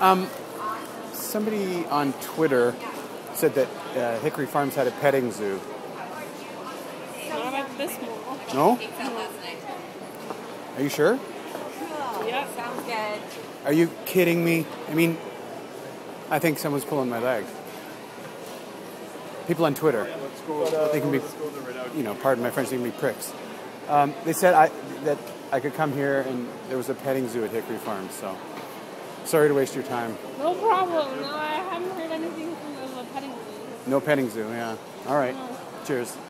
Um, Somebody on Twitter said that Hickory Farms had a petting zoo. Not at this mall. No? Are you sure? Yeah, sounds good. Are you kidding me? I mean, I think someone's pulling my leg. People on Twitter, they can be, pardon my French, they can be pricks. They said that I could come here and there was a petting zoo at Hickory Farms, so sorry to waste your time. No problem. No, I haven't heard anything from the petting zoo. No petting zoo, yeah. All right. No. Cheers.